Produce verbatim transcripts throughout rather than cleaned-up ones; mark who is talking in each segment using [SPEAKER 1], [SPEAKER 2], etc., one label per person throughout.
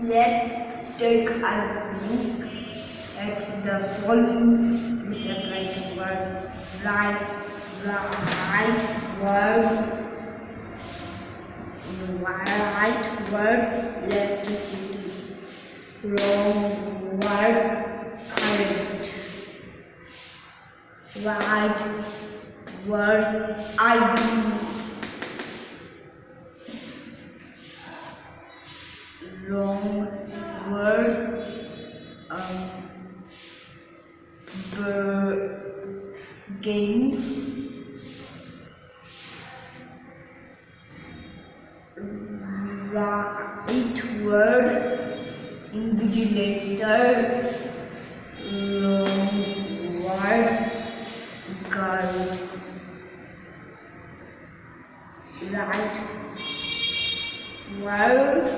[SPEAKER 1] Let's take a look at the following misapplied words. Right, right words, right word, electricity. Wrong word, current. Right word, I do. Wrong word, um, game. Right word, invigilator. Wrong word, guard. Right word,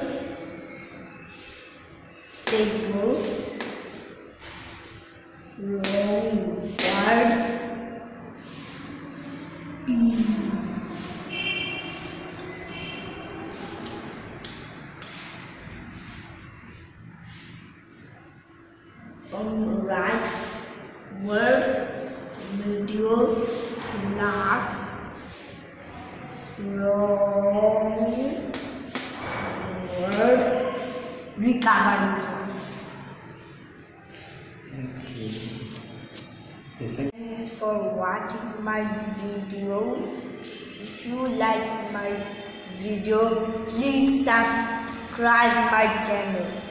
[SPEAKER 1] stable. Wrong word, E. Right word, middle class. Wrong word, recovery class. Thanks for watching my video. If you like my video, please subscribe my channel.